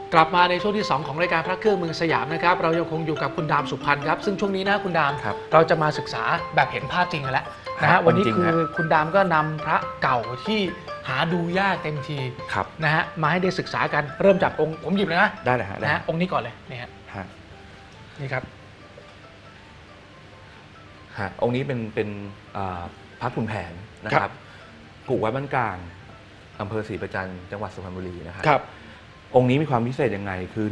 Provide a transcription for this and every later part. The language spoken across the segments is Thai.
กลับมาในช่วงที่2ของรายการพระเครื่องเมืองสยามนะครับเรายังคงอยู่กับคุณดามสุพรรณครับซึ่งช่วงนี้นะคุณดามเราจะมาศึกษาแบบเห็นภาพจริงกันแล้วนะฮะวันนี้คือคุณดามก็นำพระเก่าที่หาดูยากเต็มทีนะฮะมาให้ได้ศึกษากันเริ่มจากองค์ผมหยิบเลยนะได้เลยฮะนะฮะองค์นี้ก่อนเลยนี่ฮะนี่ครับองค์นี้เป็นพระขุนแผนนะครับกุวัดบ้านกลางอำเภอศรีประจันทร์จังหวัดสุพรรณบุรีนะครับองค์นี้มีความพิเศษยังไงคือ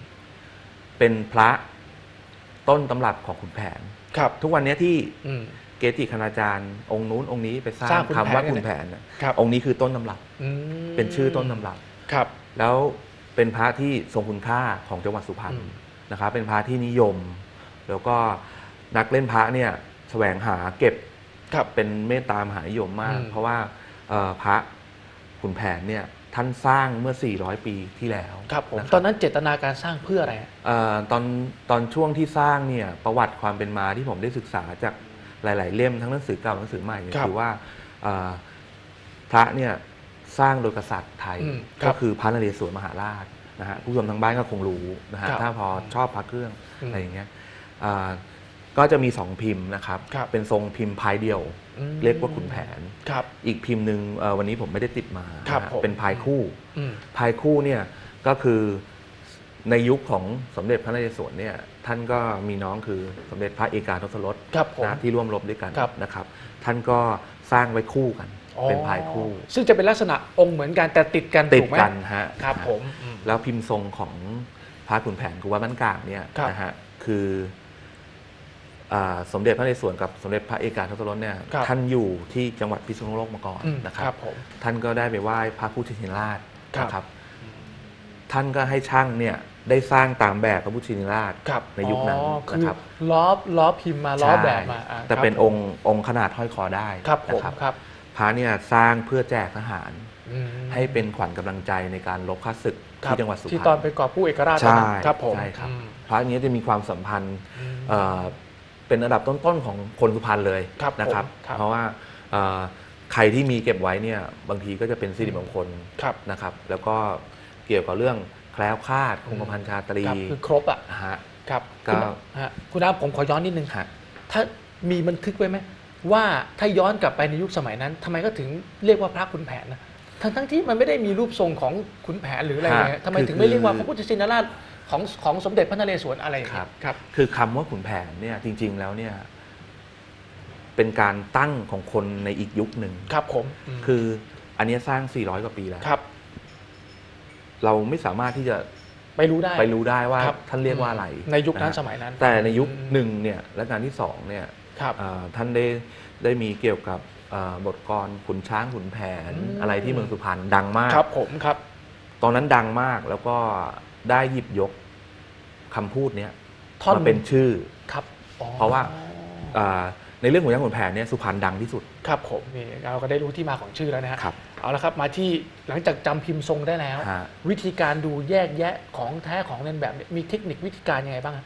1เป็นพระต้นตำรับของขุนแผนทุกวันนี้ที่เกจิคณาจารย์องค์นู้นองค์นี้ไปสร้างคำว่าขุนแผนองค์นี้คือต้นตำรับเป็นชื่อต้นตำรับแล้วเป็นพระที่ทรงคุณค่าของจังหวัดสุพรรณนะครับเป็นพระที่นิยมแล้วก็นักเล่นพระเนี่ยแสวงหาเก็บเป็นเมตตามหานิยมมากเพราะว่าพระขุนแผนเนี่ยท่านสร้างเมื่อ400ปีที่แล้วครับผมตอนนั้นเจตนาการสร้างเพื่ออะไรตอนช่วงที่สร้างเนี่ยประวัติความเป็นมาที่ผมได้ศึกษาจากหลายๆเล่มทั้งหนังสือเก่าหนังสือใหม่คือว่าพระเนี่ยสร้างโดยกษัตริย์ไทยก็คือพระนเรศวรมหาราชนะฮะผู้ชมทางบ้านก็คงรู้นะฮะถ้าพอชอบพระเครื่องอะไรอย่างเงี้ยก็จะมี2พิมพ์นะครับเป็นทรงพิมพ์พายเดียวเรียกว่าขุนแผนอีกพิมพ์หนึ่งวันนี้ผมไม่ได้ติดมาเป็นพายคู่พายคู่เนี่ยก็คือในยุคของสมเด็จพระนเรศวรเนี่ยท่านก็มีน้องคือสมเด็จพระเอกาทศรสนะที่ร่วมรบด้วยกันนะครับท่านก็สร้างไว้คู่กันเป็นพายคู่ซึ่งจะเป็นลักษณะองค์เหมือนกันแต่ติดกันติดกันฮะครับผมแล้วพิมพ์ทรงของพระขุนแผนกุวัดบ้านกลางเนี่ยนะฮะคือสมเด็จพระนเรศวรกับสมเด็จพระเอกาทศรสเนี่ยท่านอยู่ที่จังหวัดพิษณุโลกมาก่อนนะครับท่านก็ได้ไปไหว้พระพุทธชินราชนะครับท่านก็ให้ช่างเนี่ยได้สร้างตามแบบพระพุทธชินราชในยุคนั้นนะครับล้อพิมพ์มาล้อแบบมาแต่เป็นองค์ขนาดห้อยคอได้นะครับพระเนี่ยสร้างเพื่อแจกทหารให้เป็นขวัญกำลังใจในการรบข้าศึกที่จังหวัดสุพรรณที่ตอนไปกอบกู้เอกราชใช่ครับพระนี้จะมีความสัมพันธ์เป็นอันดับต้นๆของคนสุพรรณเลยนะครับเพราะว่าใครที่มีเก็บไว้เนี่ยบางทีก็จะเป็นสิริมงคลนะครับแล้วก็เกี่ยวกับเรื่องแคล้วคลาดคงกระพันชาตรีคือครบอ่ะครับคุณอาผมขอย้อนนิดนึงถ้ามีบันทึกไว้ไหมว่าถ้าย้อนกลับไปในยุคสมัยนั้นทำไมก็ถึงเรียกว่าพระขุนแผนนะทั้งที่มันไม่ได้มีรูปทรงของขุนแผนหรืออะไรเลยทำไมถึงไม่เรียกว่าพระพุทธชินราชของสมเด็จพระนเรศวรอะไรครับคือคำว่าขุนแผนเนี่ยจริงๆแล้วเนี่ยเป็นการตั้งของคนในอีกยุคหนึ่งครับผมคืออันนี้สร้าง400กว่าปีแล้วเราไม่สามารถที่จะไปรู้ได้ว่าท่านเรียกว่าอะไรในยุคนั้นสมัยนั้นแต่ในยุคหนึ่งเนี่ยและการที่2เนี่ยท่านได้มีเกี่ยวกับบทกลขุนช้างขุนแผนอะไรที่เมืองสุพรรณดังมากครับผมครับตอนนั้นดังมากแล้วก็ได้หยิบยกคำพูดนี้มาเป็นชื่อเพราะว่าในเรื่องของช้างขุนแผนเนี่ยสุพรรณดังที่สุดครับผมนี่เราก็ได้รู้ที่มาของชื่อแล้วนะฮะเอาละครับมาที่หลังจากจำพิมพ์ทรงได้แล้ววิธีการดูแยกแยะของแท้ของเลียนแบบมีเทคนิควิธีการยังไงบ้าง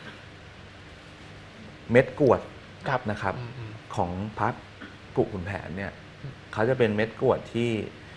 เม็ดกรวดนะครับของพระกุขุนแผนเนี่ยเขาจะเป็นเม็ดกรวดที่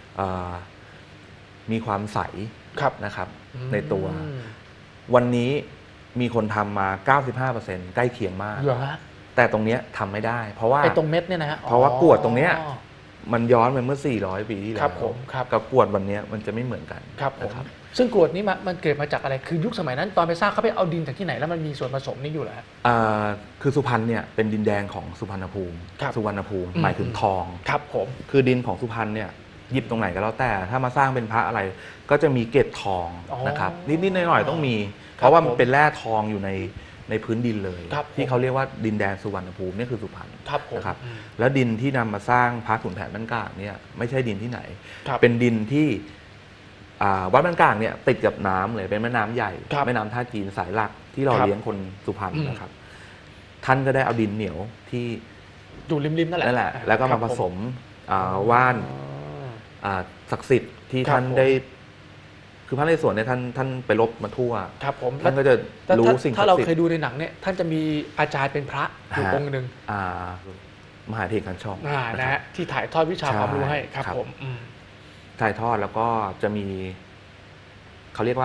มีความใสนะครับในตัววันนี้มีคนทำมา 95% ใกล้เคียงมากแต่ตรงนี้ทำไม่ได้เพราะว่าตรงเม็ดเนี่ยนะฮะเพราะว่ากรวดตรงนี้มันย้อนไปเมื่อ400ปีที่แล้วกับกรวดวันนี้มันจะไม่เหมือนกันนะครับซึ่งกรวดนี้มันเกิดมาจากอะไรคือยุคสมัยนั้นตอนไปสร้างเขาไปเอาดินจากที่ไหนแล้วมันมีส่วนผสมนี่อยู่เหรอคือสุพรรณเนี่ยเป็นดินแดงของสุพรรณภูมิหมายถึงทองครับผมคือดินของสุพรรณเนี่ยหยิบตรงไหนก็แล้วแต่ถ้ามาสร้างเป็นพระอะไรก็จะมีเกล็ดทองนะครับนิดๆหน่อยๆต้องมีเพราะว่ามันเป็นแร่ทองอยู่ในพื้นดินเลยที่เขาเรียกว่าดินแดนสุวรรณภูมินี่คือสุพรรณนะครับแล้วดินที่นำมาสร้างพระขุนแผนบ้านกลางเนี่ยไม่ใช่ดินที่ไหนเป็นดินที่วัดบ้านกลางเนี่ยติดกับน้ำเลยเป็นแม่น้ำใหญ่แม่น้ำท่าจีนสายหลักที่เราเลี้ยงคนสุพรรณนะครับท่านก็ได้เอาดินเหนียวที่อยู่ริมๆนั่นแหละแล้วก็มาผสมว่านศักดิ์สิทธิ์ที่ท่านได้คือพระนเรศวรเนี่ยท่านไปรบมาทั่วท่านก็จะรู้สิ่งถ้าเราเคยดูในหนังเนี่ยท่านจะมีอาจารย์เป็นพระอยู่องค์หนึ่งมหาเถรขันช่องนะฮะที่ถ่ายทอดวิชาความรู้ให้ครับผมถ่ายทอดแล้วก็จะมีเขาเรียกว่า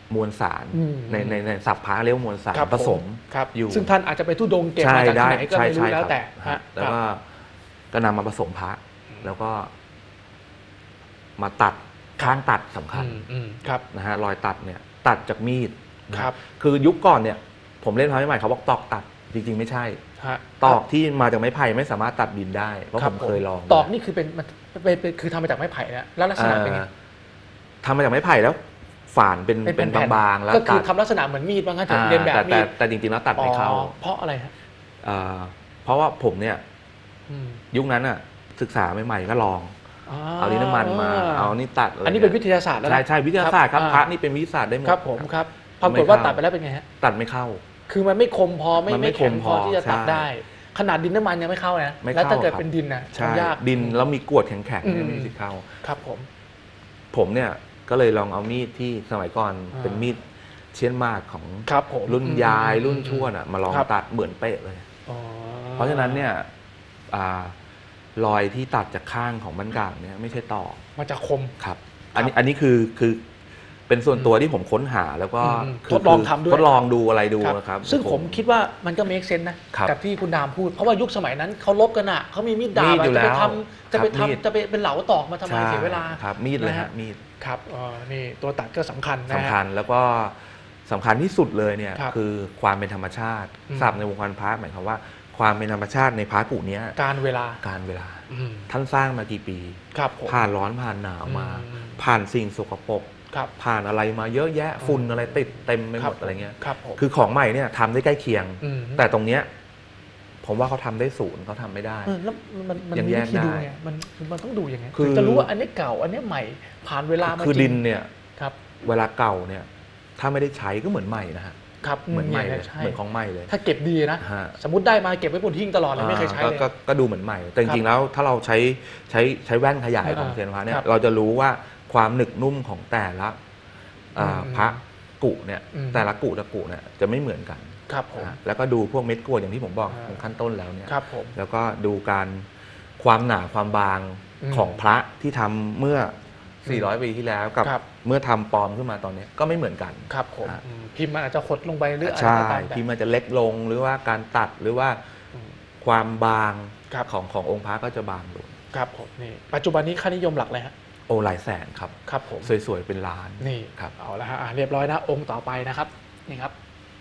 มวลสารในศัพท์พระเรียกว่ามวลสารผสมอยู่ซึ่งท่านอาจจะไปทุดงเก็บมาจากที่ไหนก็ไม่รู้แล้วแต่แล้วก็นำมาผสมพระแล้วก็มาตัดข้างตัดสำคัญนะฮะรอยตัดเนี่ยตัดจากมีดคือยุคก่อนเนี่ยผมเล่นพระใหม่เขาบอกตอกตัดจริงๆไม่ใช่ตอกที่มาจากไม้ไผ่ไม่สามารถตัดดินได้เพราะผมเคยลองตอกนี่คือเป็นคือทำมาจากไม้ไผ่นะแล้วลักษณะเป็นไงทำมาจากไม้ไผ่แล้วฝานเป็นบางๆแล้วก็คือทำลักษณะเหมือนมีดว่างั้นเรียนแบบมีดแต่จริงๆแล้วตัดไม่เข้าเพราะอะไรฮะเพราะว่าผมเนี่ยยุคนั้นอ่ะศึกษาใหม่ๆก็ลองเอาลิ้นน้ำมันมาเอานี่ตัดอันนี้เป็นวิทยาศาสตร์แล้วใช่วิทยาศาสตร์ครับพระนี่เป็นวิทยาศาสตร์ได้หมดครับผมครับปรากฏว่าตัดไปแล้วเป็นไงฮะตัดไม่เข้าคือมันไม่คมพอไม่แข็งพอที่จะตัดได้ขนาดดินน้ำมันยังไม่เข้านะแล้วถ้าเกิดเป็นดินนะยากดินแล้วมีกรวดแข็งๆไม่มีเข้าครับผมเนี่ยก็เลยลองเอามีดที่สมัยก่อนเป็นมีดเชียนมากของรุ่นยายรุ่นชวดมาลองตัดเหมือนเป๊ะเลยเพราะฉะนั้นเนี่ยรอยที่ตัดจากข้างของบั้นกลางเนี่ยไม่ใช่ตอกมันจะคมครับอันนี้คือเป็นส่วนตัวที่ผมค้นหาแล้วก็ทดลองทำด้วยทดลองดูอะไรดูนะครับซึ่งผมคิดว่ามันก็เมคเซนส์นะกับที่คุณดามพูดเพราะว่ายุคสมัยนั้นเขาลบกันอ่ะเขามีมีดดาบจะไปเป็นเหลาตอกมาทำไมเสียเวลาครับมีดเลยฮะมีดครับนี่ตัวตัดก็สำคัญนะสำคัญแล้วก็สำคัญที่สุดเลยเนี่ยคือความเป็นธรรมชาติศัพท์ในวงการพระหมายความว่าความเป็นธรรมชาติในพระกุนี้การเวลาท่านสร้างมากี่ปีผ่านร้อนผ่านหนาวมาผ่านสิ่งสกปรกผ่านอะไรมาเยอะแยะฝุ่นอะไรติดเต็มไปหมดอะไรเงี้ยคือของใหม่เนี่ยทำได้ใกล้เคียงแต่ตรงเนี้ยผมว่าเขาทำได้ศูนย์เขาทำไม่ได้แล้วมันยังแยกได้มันต้องดูยังไงจะรู้ว่าอันนี้เก่าอันนี้ใหม่ผ่านเวลามาคือดินเนี่ยเวลาเก่าเนี่ยถ้าไม่ได้ใช้ก็เหมือนใหม่นะฮะเหมือนใหม่เลยเหมือนของใหม่เลยถ้าเก็บดีนะสมมติได้มาเก็บไว้บนทิ้งตลอดเลยไม่เคยใช้เลยก็ดูเหมือนใหม่แต่จริงๆแล้วถ้าเราใช้แว่นขยายของเซียนพระเนี่ยเราจะรู้ว่าความหนึบนุ่มของแต่ละพระกุเนี่ยแต่ละกุเนี่ยจะไม่เหมือนกันแล้วก็ดูพวกเม็ดกรวดอย่างที่ผมบอกของขั้นต้นแล้วเนี่ยแล้วก็ดูการความหนาความบางของพระที่ทำเมื่อ400 ปีที่แล้วกับเมื่อทำปลอมขึ้นมาตอนนี้ก็ไม่เหมือนกันครับผมพิมพ์มันอาจจะหดลงไปหรืออะไรใช่พิมพ์มันจะเล็กลงหรือว่าการตัดหรือว่าความบางขององค์พระก็จะบางลงครับผมนี่ปัจจุบันนี้ค่านิยมหลักเลยฮะหลายแสนครับครับผมสวยๆเป็นล้านนี่ครับเอาละฮะเรียบร้อยนะองค์ต่อไปนะครับนี่ครับ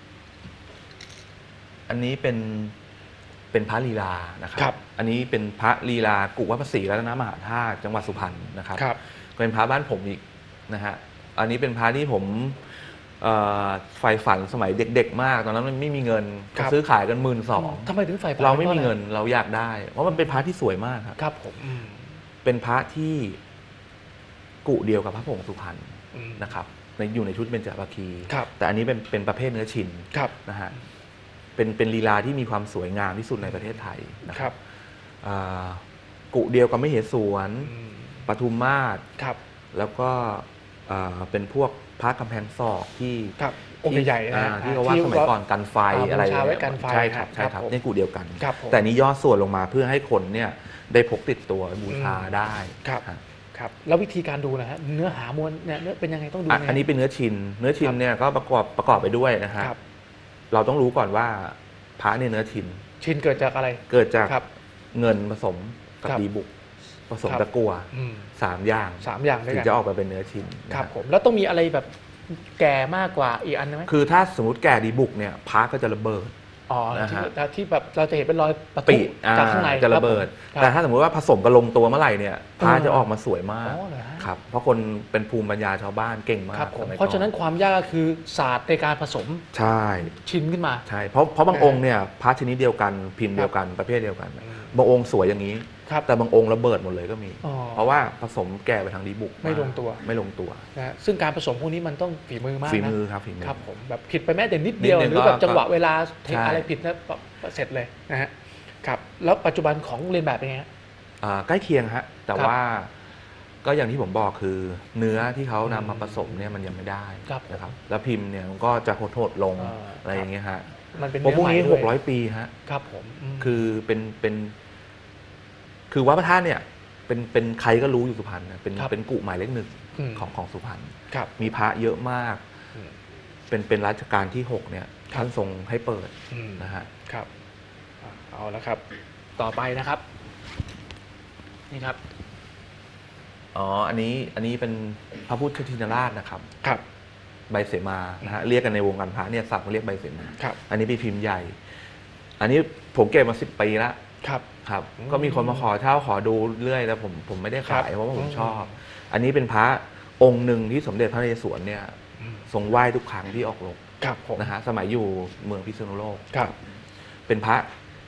อันนี้เป็นพระลีลานะครับอันนี้เป็นพระลีลากุวัดภาษีรัตนมหาธาตุจังหวัดสุพรรณนะครับเป็นพระบ้านผมอีกนะฮะอันนี้เป็นพระที่ผมใฝ่ฝันสมัยเด็กๆมากตอนนั้นมันไม่มีเงินซื้อขายกัน12,000 ทำไมถึงใฝ่ฝันเราไม่มีเงินเราอยากได้เพราะมันเป็นพระที่สวยมากครับผมเป็นพระที่กุเดียวกับพระผงสุพรรณนะครับอยู่ในชุดเบญจภคีแต่อันนี้เป็นประเภทเนื้อชิ้นนะฮะเป็นลีลาที่มีความสวยงามที่สุดในประเทศไทยนะครับกุเดียวกับมเหสวนปทุมมาศแล้วก็เป็นพวกพระกำแพงศอกที่องค์ใหญ่ที่เขาว่าสมัยก่อนกันไฟอะไรใช่ครับนี่กุเดียวกันแต่นี้ย่อส่วนลงมาเพื่อให้คนเนี่ยได้พกติดตัวบูชาได้ครับแล้ววิธีการดูนะฮะเนื้อหามวลเนี่ยเป็นยังไงต้องดูอันนี้เป็นเนื้อชิ้นเนี่ยก็ประกอบไปด้วยนะฮะเราต้องรู้ก่อนว่าพระเนี่ยเนื้อชิ้นเกิดจากอะไรเกิดจากเงินผสมกับดีบุกผสมตะกั่ว3 อย่างถึงจะออกมาเป็นเนื้อชิ้นครับผมแล้วต้องมีอะไรแบบแก่มากกว่าอีกอันไหมคือถ้าสมมติแก่ดีบุกเนี่ยพระก็จะระเบิดที่แบบเราจะเห็นเป็นรอยปะทุจากข้างในจะระเบิดแต่ถ้าสมมติว่าผสมกันลงตัวเมื่อไหร่เนี่ยพระจะออกมาสวยมากครับเพราะคนเป็นภูมิปัญญาชาวบ้านเก่งมากเพราะฉะนั้นความยากคือศาสตร์ในการผสมชิ้นขึ้นมาใช่เพราะบางองค์เนี่ยพระชนิดเดียวกันพิมพ์เดียวกันประเภทเดียวกันบางองค์สวยอย่างนี้แต่บางองค์ระเบิดหมดเลยก็มีเพราะว่าผสมแก่ไปทางดีบุกไม่ลงตัวนะซึ่งการผสมพวกนี้มันต้องฝีมือมากนะฝีมือครับผมแบบผิดไปแม้แต่นิดเดียวหรือแบบจังหวะเวลาอะไรผิดนะเสร็จเลยนะฮะครับแล้วปัจจุบันของเรียนแบบเป็นไงใกล้เคียงฮะแต่ว่าก็อย่างที่ผมบอกคือเนื้อที่เขานำมาผสมเนี่ยมันยังไม่ได้นะครับแล้วพิมพ์เนี่ยมันก็จะหดลงอะไรอย่างเงี้ยฮะมันเป็นพวกนี้600 ปีฮะครับผมคือคือวัดพระธาตุเนี่ยเป็นใครก็รู้อยู่สุพรรณนะเป็นกุหมายเลข 1ของสุพรรณมีพระเยอะมากเป็นรัชกาลที่6เนี่ยท่านทรงให้เปิดนะฮะครับเอาละครับต่อไปนะครับนี่ครับอันนี้เป็นพระพุทธชินราชนะครับครับใบเสมานะฮะเรียกกันในวงการพระเนี่ยศัพท์เรียกใบเสมาครับอันนี้เป็นพิมพ์ใหญ่ อันนี้ผมเก็บมา10 ปีแล้วครับก็มีคนมาขอเช่าขอดูเรื่อยแต่ผมไม่ได้ขายเพราะว่าผมชอบอันนี้เป็นพระองค์หนึ่งที่สมเด็จพระนเรศวรเนี่ยทรงไหว้ทุกครั้งที่ออกรบนะฮะสมัยอยู่เมืองพิษณุโลกเป็นพระ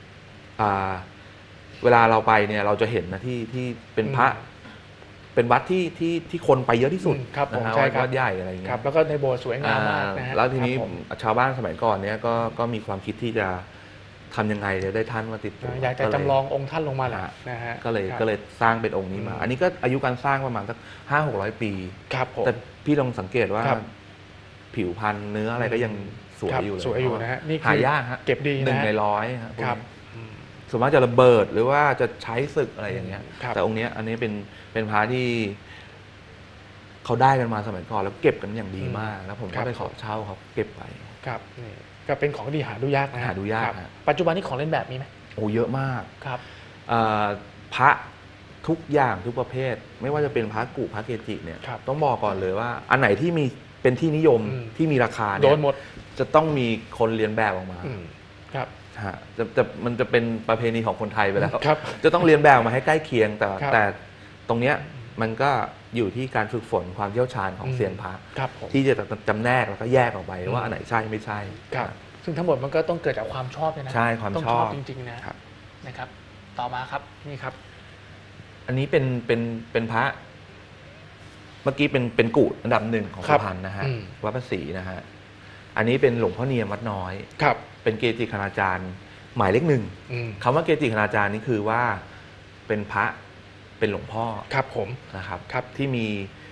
เวลาเราไปเนี่ยเราจะเห็นนะที่เป็นพระเป็นวัดที่คนไปเยอะที่สุดนะฮะวัดใหญ่อะไรอย่างเงี้ยแล้วก็ในโบสถ์สวยงามมากนะฮะแล้วทีนี้ชาวบ้านสมัยก่อนเนี่ยก็มีความคิดที่จะทำยังไงจะได้ท่านมาติดตัวอยากจะจำลององค์ท่านลงมาแหละนะฮะก็เลยสร้างเป็นองค์นี้มาอันนี้ก็อายุการสร้างประมาณสัก500-600 ปีแต่พี่ลองสังเกตว่าผิวพรรณเนื้ออะไรก็ยังสวยอยู่เลยสวยอยู่นะฮะนี่หายากฮะเก็บดีนะ1 ใน 100ครับส่วนมากจะระเบิดหรือว่าจะใช้ศึกอะไรอย่างเงี้ยแต่องค์นี้อันนี้เป็นพระที่เขาได้กันมาสมัยก่อนแล้วเก็บกันอย่างดีมากแล้วผมก็ไปขอเช่าเขาเก็บไปครับนี่ก็เป็นของดีหาดูยากนะหาดูยากปัจจุบันนี้ของเล่นแบบมีไหมโอ้เยอะมากครับพระทุกอย่างทุกประเภทไม่ว่าจะเป็นพระกุพระเกจิเนี่ยต้องบอกก่อนเลยว่าอันไหนที่มีเป็นที่นิยมที่มีราคาเนี่ยโดนหมดจะต้องมีคนเรียนแบบออกมาครับมันจะเป็นประเพณีของคนไทยไปแล้วจะต้องเรียนแบบมาให้ใกล้เคียงแต่ตรงเนี้ยมันก็อยู่ที่การฝึกฝนความเชี่ยวชาญของเซียนพระที่จะจำแนกแล้วก็แยกออกไปว่าอันไหนใช่ไม่ใช่ซึ่งทั้งหมดมันก็ต้องเกิดจากความชอบนะใช่ความชอบจริงๆนะครับต่อมาครับนี่ครับอันนี้เป็นพระเมื่อกี้เป็นกุอันดับ1ของสุพรรณนะฮะวัดพระศรีนะฮะอันนี้เป็นหลวงพ่อเนียมวัดน้อยเป็นเกจิคณาจารย์หมายเลข1คำว่าเกจิคณาจารย์นี่คือว่าเป็นพระเป็นหลวงพ่อครับผมนะครับที่มี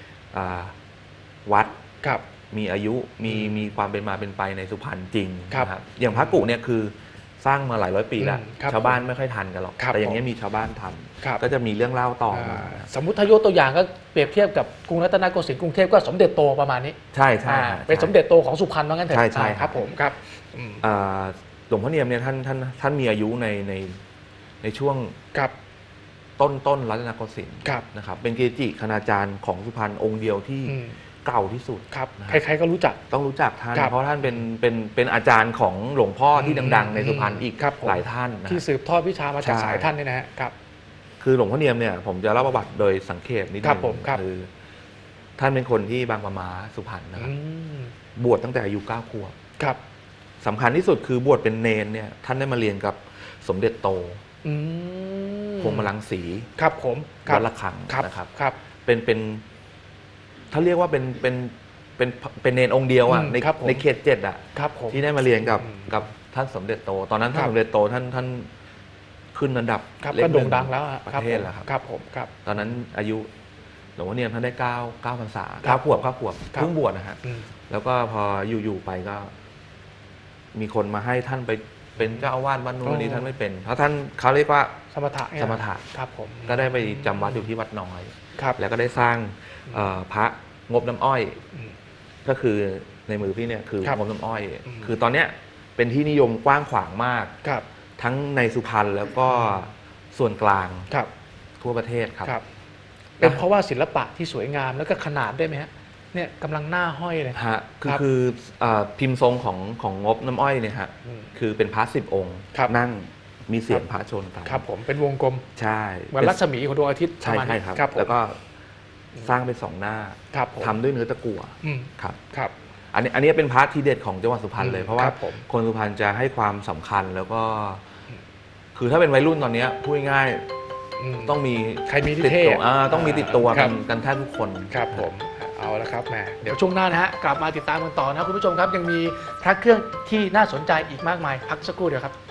วัดมีอายุมีความเป็นมาเป็นไปในสุพรรณจริงนะครับอย่างพระกุเนี่ยคือสร้างมาหลายร้อยปีแล้วชาวบ้านไม่ค่อยทันกันหรอกแต่อย่างนี้มีชาวบ้านทันก็จะมีเรื่องเล่าต่อมาสมมุติถ้ายกตัวอย่างก็เปรียบเทียบกับกรุงรัตนโกสินทร์กรุงเทพก็สมเด็จโตประมาณนี้ใช่เป็นสมเด็จโตของสุพรรณว่างั้นเถอะใช่ครับผมครับหลวงพ่อเนียมเนี่ยท่านมีอายุในช่วงต้นรัตนโกสินทร์นะครับเป็นเกจิคณาจารย์ของสุพรรณองค์เดียวที่เก่าที่สุดใครๆก็รู้จักต้องรู้จักท่านเพราะท่านเป็นอาจารย์ของหลวงพ่อที่ดังๆในสุพรรณอีกหลายท่านที่สืบทอดวิชามาจากสายท่านนี่นะฮะคือหลวงพ่อเนียมเนี่ยผมจะเล่าประวัติโดยสังเขปนิดนึงคือท่านเป็นคนที่บางปะมาสุพรรณนะครับบวชตั้งแต่อายุ9 ขวบสำคัญที่สุดคือบวชเป็นเนนเนี่ยท่านได้มาเรียนกับสมเด็จโตพรหมรังสีวัดระฆังนะครับเป็นถ้าเรียกว่าเป็นเนนองค์เดียวอ่ะในเขต7อ่ะที่ได้มาเรียนกับท่านสมเด็จโตตอนนั้นท่านสมเด็จโตท่านขึ้นอันดับก็โด่งดังแล้วประเทศแล้วครับผมตอนนั้นอายุหลวงพ่อเนียมท่านได้9 พรรษา9 ขวบเพิ่งบวชนะฮะแล้วก็พออยู่ไปก็มีคนมาให้ท่านไปเป็นเจ้าอาวาสวัดนู้นนี้ท่านไม่เป็นเพราะท่านเขาเรียกว่าสมถะครับผมก็ได้ไปจำวัดอยู่ที่วัดน้อยแล้วก็ได้สร้างพระงบน้ำอ้อยก็คือในมือพี่เนี่ยคืองบน้ำอ้อยคือตอนเนี้ยเป็นที่นิยมกว้างขวางมากทั้งในสุพรรณแล้วก็ส่วนกลางทั่วประเทศครับเป็นเพราะว่าศิลปะที่สวยงามแล้วก็ขนาดด้วยไหมฮะเนี่ยกำลังหน้าห้อยเลยฮะคือพิมพ์ทรงของงบน้ำอ้อยเนี่ยฮะคือเป็นพระ10 องค์นั่งมีเสียงพระชนกันครับผมเป็นวงกลมใช่เหมือนรัศมีของดวงอาทิตย์ใช่ครับแล้วก็สร้างเป็น2 หน้าทำด้วยเนื้อตะกั่วครับอันนี้เป็นพระทีเด็ดของจังหวัดสุพรรณเลยเพราะว่าคนสุพรรณจะให้ความสำคัญแล้วก็คือถ้าเป็นวัยรุ่นตอนนี้พูดง่ายต้องมีใครมีติดตัวต้องมีติดตัวกันแทบทุกคนครับผมเอาละครับแหมเดี๋ยวช่วงหน้านะฮะกลับมาติดตามกันต่อนะคุณผู้ชมครับยังมีพระเครื่องที่น่าสนใจอีกมากมายพักสักครู่เดียวครับ